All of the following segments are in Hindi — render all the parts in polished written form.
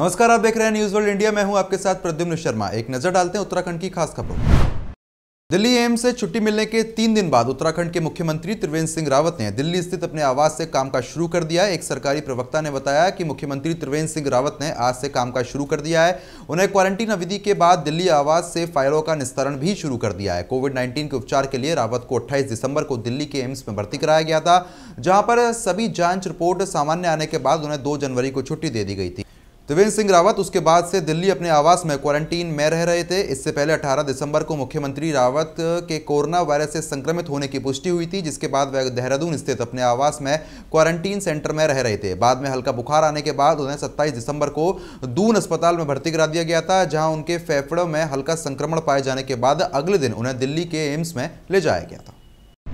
नमस्कार, आप देख रहे हैं न्यूज वर्ल्ड इंडिया। मैं हूं आपके साथ प्रद्युम्न शर्मा। एक नजर डालते हैं उत्तराखंड की खास खबरों। दिल्ली एम्स से छुट्टी मिलने के 3 दिन बाद उत्तराखंड के मुख्यमंत्री त्रिवेंद्र सिंह रावत ने दिल्ली स्थित अपने आवास से कामकाज शुरू कर दिया है। एक सरकारी प्रवक्ता ने बताया कि मुख्यमंत्री त्रिवेंद्र सिंह रावत ने आज से कामकाज शुरू कर दिया है। उन्हें क्वारंटीन अवधि के बाद दिल्ली आवास से फाइलों का निस्तारण भी शुरू कर दिया है। कोविड-19 के उपचार के लिए रावत को 28 दिसंबर को दिल्ली के एम्स में भर्ती कराया गया था, जहां पर सभी जांच रिपोर्ट सामान्य आने के बाद उन्हें 2 जनवरी को छुट्टी दे दी गई थी। त्रिवेंद्र सिंह रावत उसके बाद से दिल्ली अपने आवास में क्वारंटीन में रह रहे थे। इससे पहले 18 दिसंबर को मुख्यमंत्री रावत के कोरोना वायरस से संक्रमित होने की पुष्टि हुई थी, जिसके बाद वह देहरादून स्थित अपने आवास में क्वारंटीन सेंटर में रह रहे थे। बाद में हल्का बुखार आने के बाद उन्हें 27 दिसंबर को दून अस्पताल में भर्ती करा दिया गया था, जहां उनके फेफड़ों में हल्का संक्रमण पाए जाने के बाद अगले दिन उन्हें दिल्ली के एम्स में ले जाया गया था।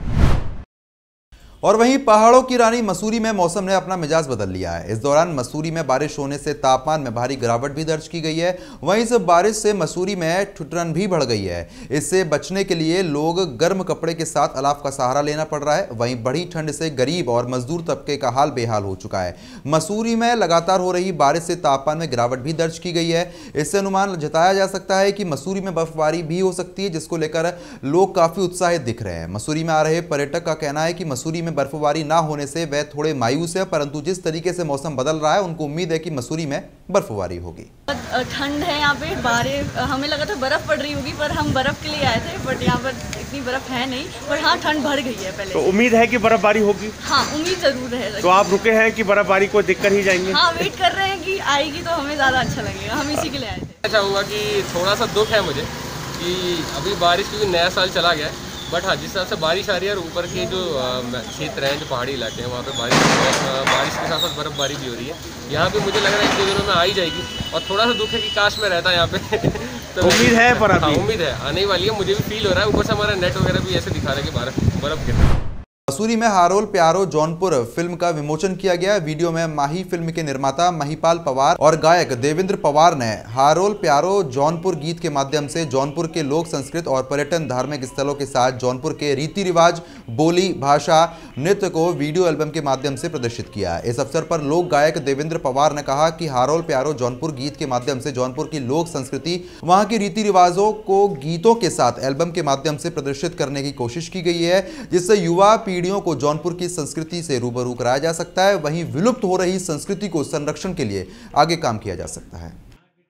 और वहीं पहाड़ों की रानी मसूरी में मौसम ने अपना मिजाज बदल लिया है। इस दौरान मसूरी में बारिश होने से तापमान में भारी गिरावट भी दर्ज की गई है। वहीं इस बारिश से मसूरी में ठिठुरन भी बढ़ गई है। इससे बचने के लिए लोग गर्म कपड़े के साथ अलाव का सहारा लेना पड़ रहा है। वहीं बढ़ी ठंड से गरीब और मजदूर तबके का हाल बेहाल हो चुका है। मसूरी में लगातार हो रही बारिश से तापमान में गिरावट भी दर्ज की गई है। इससे अनुमान जताया जा सकता है कि मसूरी में बर्फबारी भी हो सकती है, जिसको लेकर लोग काफी उत्साहित दिख रहे हैं। मसूरी में आ रहे पर्यटक का कहना है कि मसूरी में बर्फबारी ना होने से वे थोड़े मायूस है, परंतु जिस तरीके से मौसम बदल रहा है उनको उम्मीद है कि मसूरी में बर्फबारी होगी। ठंड है यहाँ पे, बारिश हमें लगा था बर्फ पड़ रही होगी, पर हम बर्फ के लिए आए थे, बट यहाँ पर इतनी बर्फ है नहीं। पर हाँ, ठंड बढ़ गई है पहले। तो उम्मीद है कि बर्फबारी होगी? हाँ, उम्मीद जरूर है। तो आप रुके हैं कि बर्फबारी को देखकर ही जाएंगे? हाँ, वेट कर रहे हैं कि आएगी तो हमें ज़्यादा अच्छा लगेगा। हम इसी के लिए आए थे। अच्छा हुआ कि थोड़ा सा दुख है मुझे कि अभी बारिश, क्योंकि नया साल चला गया है, बट हाँ, जिस तरह से बारिश आ रही है और ऊपर के जो क्षेत्र हैं, जो पहाड़ी इलाके हैं, वहाँ पे बारिश के साथ साथ बर्फबारी भी हो रही है। यहाँ पे मुझे लग रहा है कि 2 दिनों में आ ही जाएगी। और थोड़ा सा दुख है कि काश में रहता है यहाँ पे। तो उम्मीद है, पर हाँ, उम्मीद है आने वाली है। मुझे भी फील हो रहा है। ऊपर से हमारा नेट वगैरह भी ऐसे दिखा रहा है कि बर्फ गिर रहा है। मसूरी में हारोल प्यारो जौनपुर फिल्म का विमोचन किया गया। वीडियो में माही फिल्म के निर्माता महिपाल पवार और गायक देवेंद्र पवार ने हारोल प्यारो जौनपुर गीत के माध्यम से जौनपुर के लोक संस्कृत और पर्यटन धार्मिक स्थलों के साथ जौनपुर के रीति रिवाज, बोली, भाषा, नृत्य को वीडियो एल्बम के माध्यम से प्रदर्शित किया। इस अवसर पर लोक गायक देवेंद्र पवार ने कहा कि हारोल प्यारो जौनपुर गीत के माध्यम से जौनपुर की लोक संस्कृति, वहां के रीति रिवाजों को गीतों के साथ एल्बम के माध्यम से प्रदर्शित करने की कोशिश की गई है, जिससे युवा पीढ़ियों को जौनपुर की संस्कृति से रूबरू कराया जा सकता है। वहीं विलुप्त हो रही संस्कृति को संरक्षण के लिए आगे काम किया जा सकता है।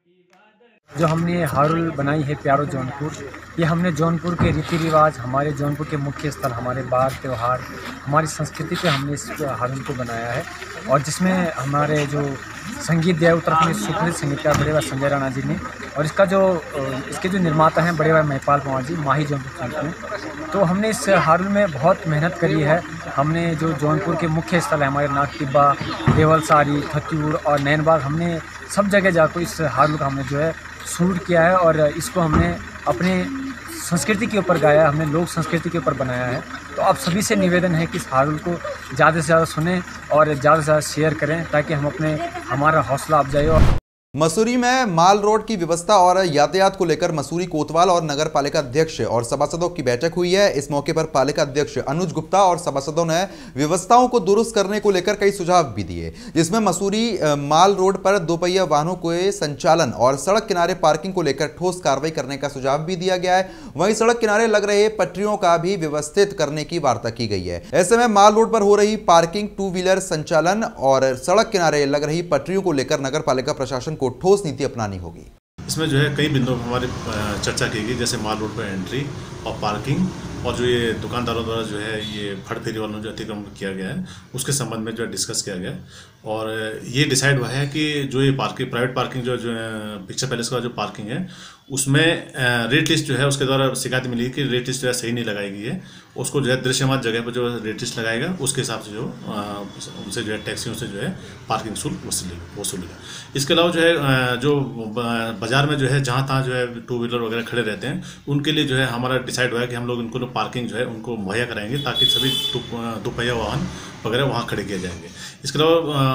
जो हमने हारुल बनाई है प्यारो जौनपुर, ये हमने जौनपुर के रीति रिवाज, हमारे जौनपुर के मुख्य स्थल, हमारे बार त्यौहार, हमारी संस्कृति पे हमने इस हारुल को बनाया है। और जिसमें हमारे जो संगीत दिया उत्तराखंड सुप्रसिद्ध संगीतकार बड़े भाई संजय राणा जी ने, और इसके जो निर्माता हैं बड़े भाई महिपाल पवार जी, माही जौनपुर में। तो हमने इस हारुल में बहुत मेहनत करी है। हमने जो जौनपुर के मुख्य स्थल है, हमारे नाग टिब्बा, देवलसारी, थत्यूर और नैनबाग, हमने सब जगह जाकर इस हारुल का हमने जो है शूट किया है। और इसको हमने अपने संस्कृति के ऊपर गाया है, हमने लोक संस्कृति के ऊपर बनाया है। तो आप सभी से निवेदन है कि इस हारुल को ज़्यादा से ज़्यादा सुनें और ज़्यादा से ज़्यादा शेयर करें, ताकि हम हमारा हौसला अफजाई हो। मसूरी में माल रोड की व्यवस्था और यातायात को लेकर मसूरी कोतवाल और नगर पालिका अध्यक्ष और सभासदों की बैठक हुई है। इस मौके पर पालिका अध्यक्ष अनुज गुप्ता और सभासदों ने व्यवस्थाओं को दुरुस्त करने को लेकर कई सुझाव भी दिए, जिसमें मसूरी माल रोड पर 2 पहिया वाहनों के संचालन और सड़क किनारे पार्किंग को लेकर ठोस कार्रवाई करने का सुझाव भी दिया गया है। वहीं सड़क किनारे लग रहे पटरियों का भी व्यवस्थित करने की वार्ता की गई है। ऐसे में माल रोड पर हो रही पार्किंग, 2 व्हीलर संचालन और सड़क किनारे लग रही पटरियों को लेकर नगर पालिका प्रशासन को ठोस नीति अपनानी होगी। इसमें जो है कई बिंदुओं पर हमारी चर्चा की गई, जैसे माल रोड पर एंट्री और पार्किंग, और जो ये दुकानदारों द्वारा जो है ये फड़ फेरी वालों जो अतिक्रमण किया गया है उसके संबंध में जो है डिस्कस किया गया। और ये डिसाइड हुआ है कि जो ये पार्किंग, प्राइवेट पार्किंग जो पिक्चर पैलेस का जो पार्किंग है, उसमें रेट लिस्ट जो है उसके द्वारा शिकायत मिली कि रेट लिस्ट जो है सही नहीं लगाई गई है। उसको जो है दृश्यमान जगह पर जो रेट लिस्ट लगाएगा उसके हिसाब से जो उनसे जो है टैक्सियों से जो है पार्किंग शुल्क वसूलेगा। इसके अलावा जो है जो बाजार में जो है जहाँ तहाँ जो है 2 व्हीलर वगैरह खड़े रहते हैं, उनके लिए जो है हमारा डिसाइड हुआ है कि हम लोग इनको पार्किंग जो है उनको मुहैया कराएंगे, ताकि सभी 2 पहिया वाहन वगैरह वहाँ खड़े किए जाएंगे। इसके अलावा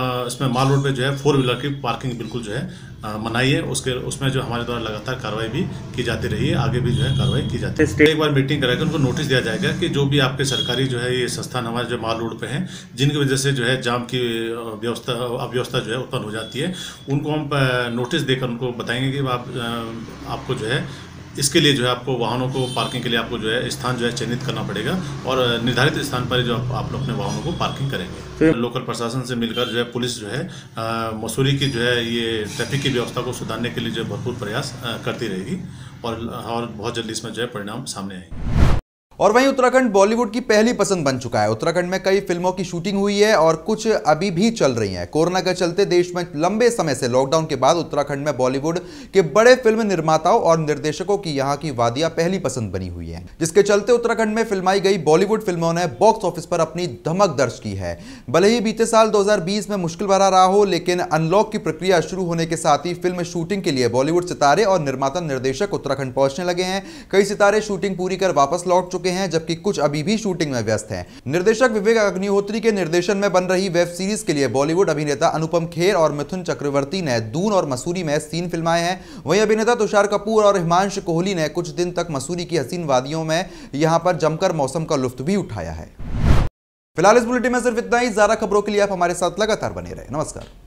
इसमें माल रोड पे जो है 4 व्हीलर की पार्किंग बिल्कुल जो है मनाई है। उसमें जो हमारे द्वारा लगातार कार्रवाई भी की जाती रही है, आगे भी जो है कार्रवाई की जाती है। एक बार मीटिंग कराकर उनको नोटिस दिया जाएगा कि जो भी आपके सरकारी जो है ये संस्थान हमारे जो माल रोड पे हैं, जिनकी वजह से जो है जाम की अव्यवस्था जो है उत्पन्न हो जाती है, उनको हम नोटिस देकर उनको बताएंगे कि आपको जो है इसके लिए जो है आपको वाहनों को पार्किंग के लिए आपको जो है स्थान जो है चयनित करना पड़ेगा और निर्धारित स्थान पर जो आप अपने वाहनों को पार्किंग करेंगे। तो लोकल प्रशासन से मिलकर जो है पुलिस जो है मसूरी की जो है ये ट्रैफिक की व्यवस्था को सुधारने के लिए जो भरपूर प्रयास करती रहेगी और बहुत जल्दी इसमें जो है परिणाम सामने आएंगे। और वहीं उत्तराखंड बॉलीवुड की पहली पसंद बन चुका है। उत्तराखंड में कई फिल्मों की शूटिंग हुई है और कुछ अभी भी चल रही हैं। कोरोना के चलते देश में लंबे समय से लॉकडाउन के बाद उत्तराखंड में बॉलीवुड के बड़े फिल्म निर्माताओं और निर्देशकों की यहां की वादियां पहली पसंद बनी हुई हैं, जिसके चलते उत्तराखंड में फिल्माई गई बॉलीवुड फिल्मों ने बॉक्स ऑफिस पर अपनी धमक दर्ज की है। भले ही बीते साल 2020 में मुश्किल भरा रहा हो, लेकिन अनलॉक की प्रक्रिया शुरू होने के साथ ही फिल्म शूटिंग के लिए बॉलीवुड सितारे और निर्माता निर्देशक उत्तराखंड पहुंचने लगे हैं। कई सितारे शूटिंग पूरी कर वापस लौट चुके हैं, जबकि कुछ अभी भी शूटिंग में व्यस्त हैं। निर्देशक विवेक अग्निहोत्री के निर्देशन में बन रही वेब सीरीज के लिए बॉलीवुड अभिनेता अनुपम खेर और मिथुन चक्रवर्ती ने दून और मसूरी में सीन फिल्माए हैं। वहीं अभिनेता तुषार कपूर और हिमांशु कोहली ने कुछ दिन तक मसूरी की हसीन वादियों में यहां पर जमकर मौसम का लुत्फ भी उठाया है। फिलहाल इस बुलेटिन में सिर्फ इतना ही। ज़्यादा खबरों के लिए आप हमारे साथ लगातार बने रहे। नमस्कार।